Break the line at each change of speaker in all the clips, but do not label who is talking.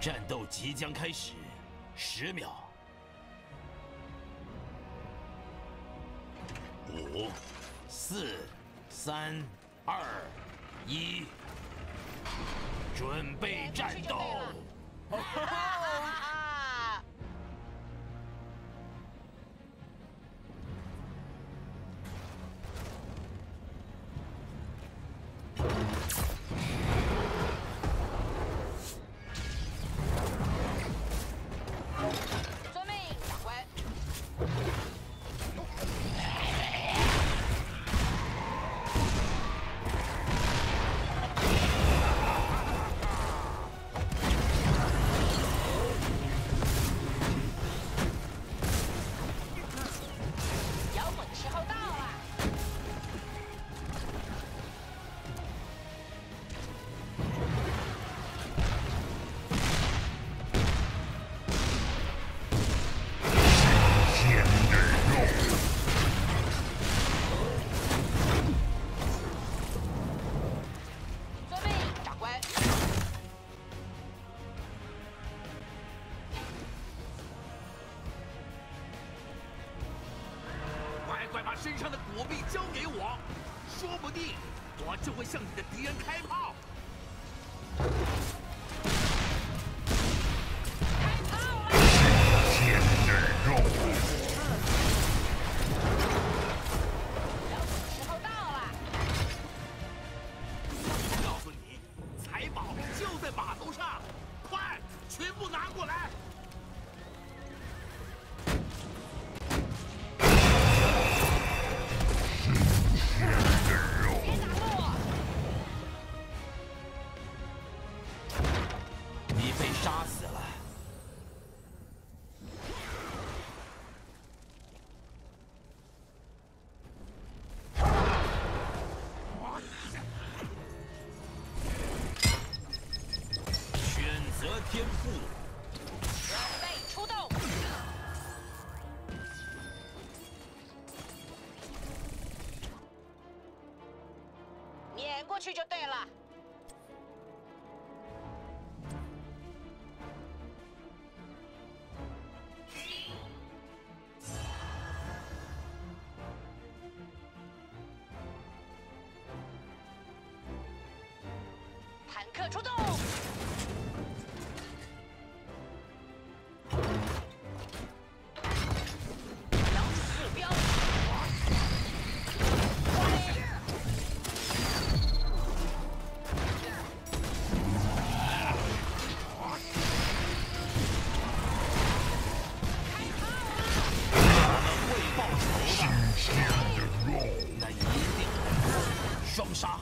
战斗即将开始，10秒。5、4、3、2、1，准备战斗！
身上的果币交给我，说不定我就会向你的敌人开炮。
开炮了！
鲜嫩肉。
标准时候到了。
告诉你，财宝就在码头上，快，全部拿过来！
杀死了！选择天赋，
准备出动，碾过去就对了。 坦克出动！瞄准目标！开炮了！
会报仇的，
新鲜的肉，
那一定双杀。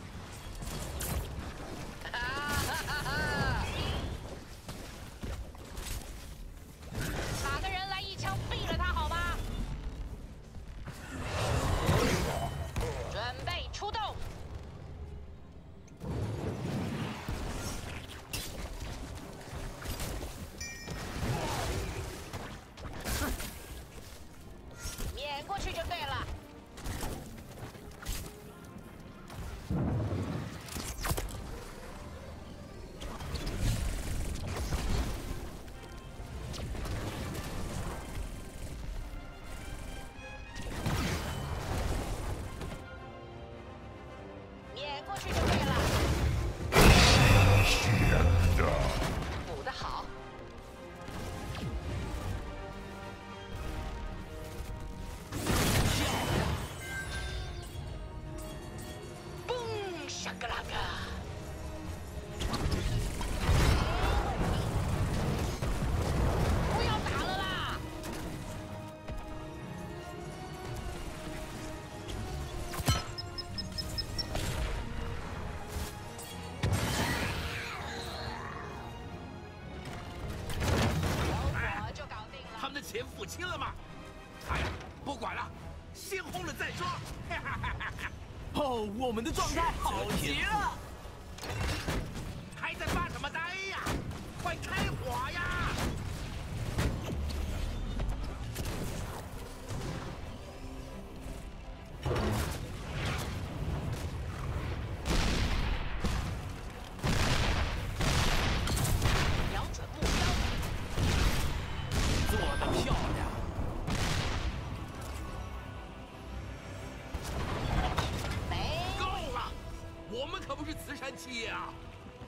哪个人来一枪毙了他好吗？准备出动！碾过去就对了。 碾过去就对了。
新鲜的。
补得好。
漂亮！
嘣，沙格拉嘎！不要打了啦！
他们的钱付清了吗？哎呀，不管了，先轰了再说。
哦，我们的状态好极了！
还在发什么呆呀？快开火呀！
瞄准
得漂亮！
够了，我们可不是慈善企业啊！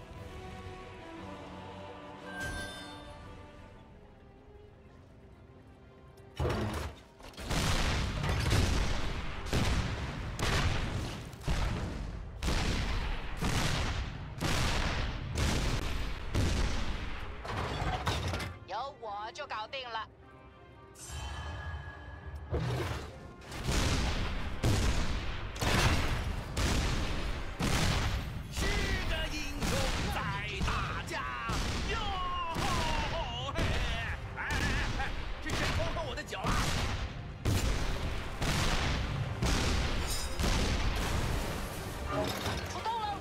有我就搞定了。
是个英雄在大家哟吼嘿！哎，是谁偷喝我的酒啊？
出动喽！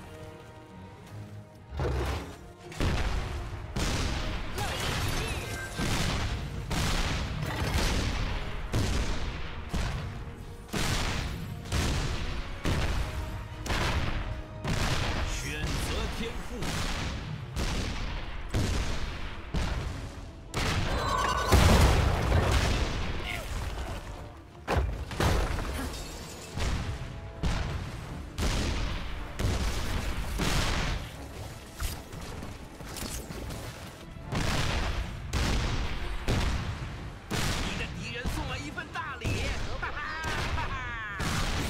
乐意之至。
选择天赋，
你的敌人送了一份大礼，哈哈哈哈！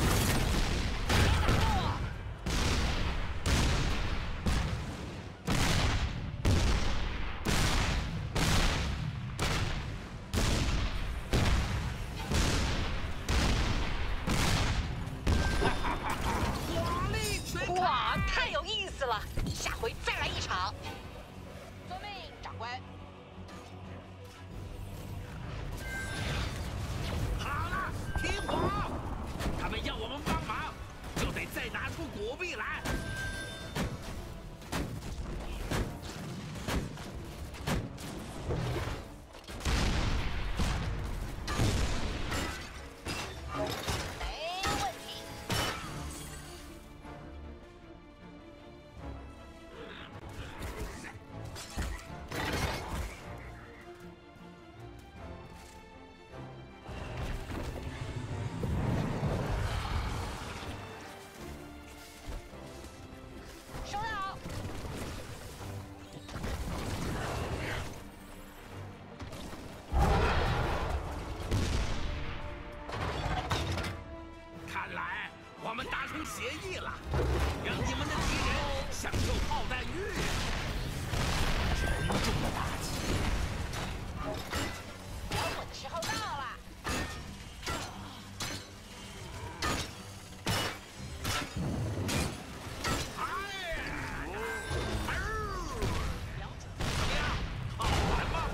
华丽全开！
哇，太有意思了！下回再来一场。遵命，长官。
好了，听我，他们要我们帮忙，就得再拿出果币来。
没问题。收到。
看来我们达成协议了，让你们的敌人享受炮弹浴。
沉重的打击。
聊我的时候到了。
哎呀！怎么样？好玩吗？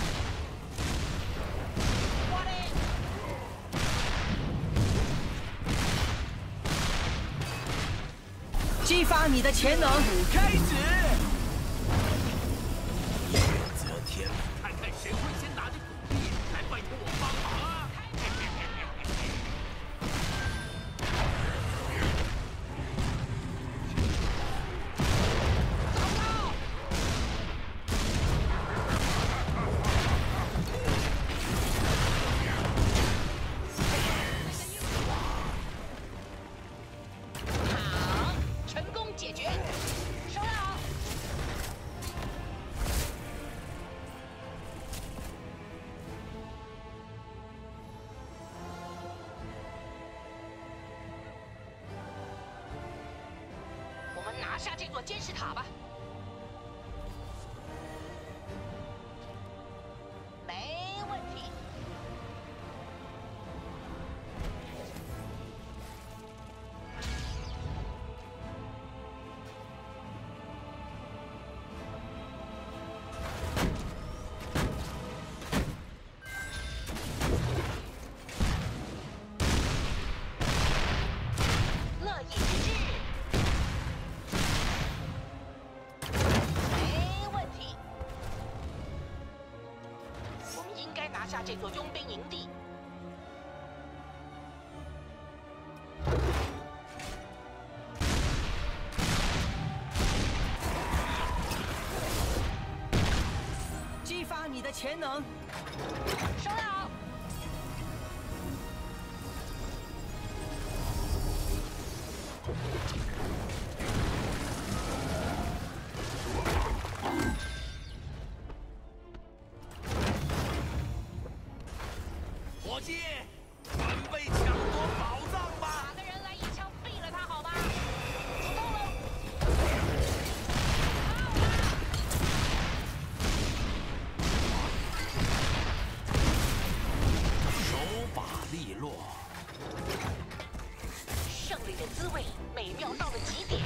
我的。
激发你的潜能，开始！
选择天赋，
看看谁会先拿着鼓币来拜托我帮忙啊！
好，成功解决。收到。我们拿下这座监视塔吧。没问题。乐意之至。没问题。我们应该拿下这座佣兵营地。
激发你的潜能， 能。
收到。
伙计，准备抢夺宝藏吧！
哪个人来一枪毙了他好吗？出动了。
手把利落，
胜利的滋味美妙到了极点。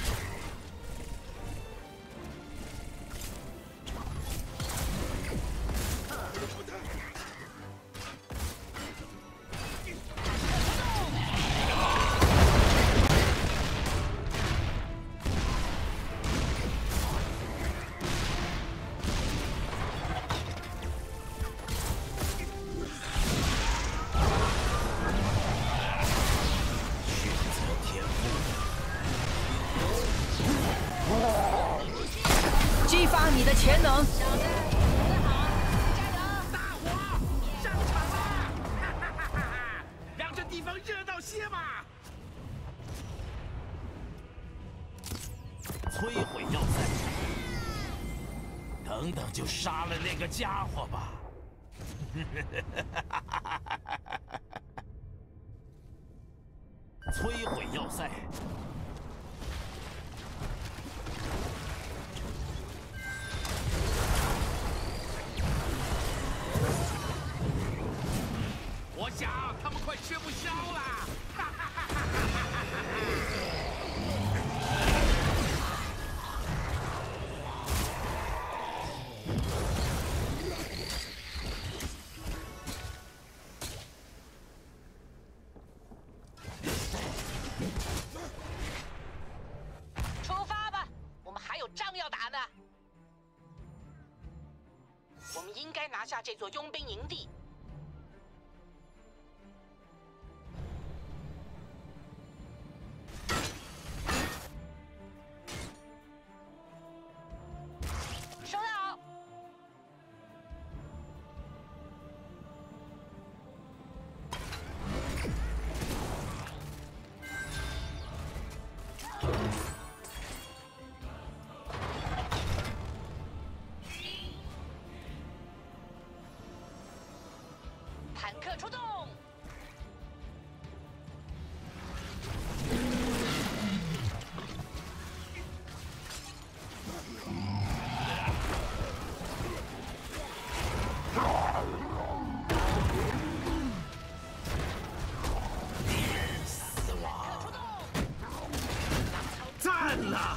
激发你的潜能。
小子，准备好，加油！
大火上场啦！哈哈哈哈哈！让这地方热闹些吧！摧毁要塞，等等就杀了那个家伙吧！摧毁要塞。我想他们快吃不消了！哈哈哈哈
出发吧，我们还有仗要打呢。我们应该拿下这座佣兵营地。收到。坦克出动。
死亡！赞了！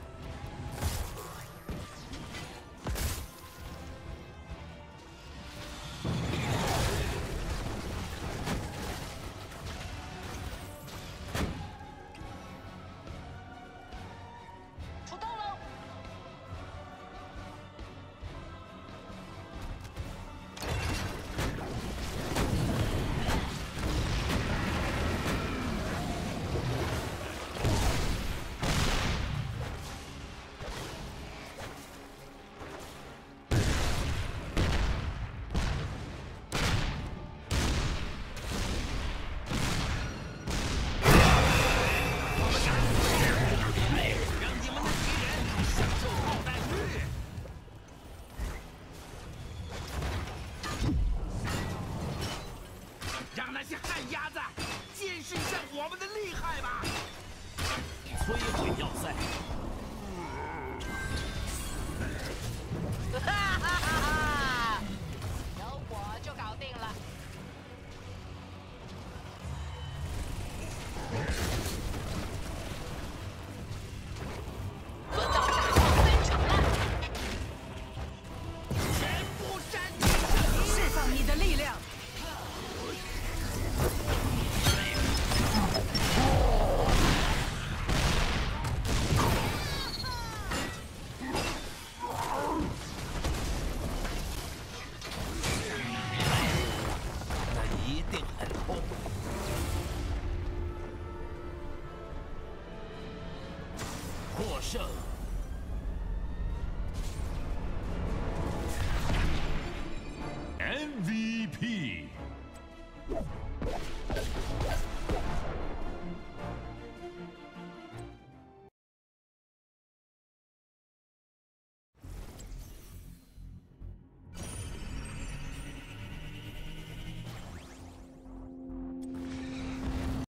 出动喽！
让你们的敌人享受好待遇！让那些旱鸭子见识一下我们的厉害吧！摧毁要塞！
哈哈哈哈！有我就搞定了。轮到大炮登场了。
全部闪击射击！
释放你的力量。
那一定很痛。获胜。
了。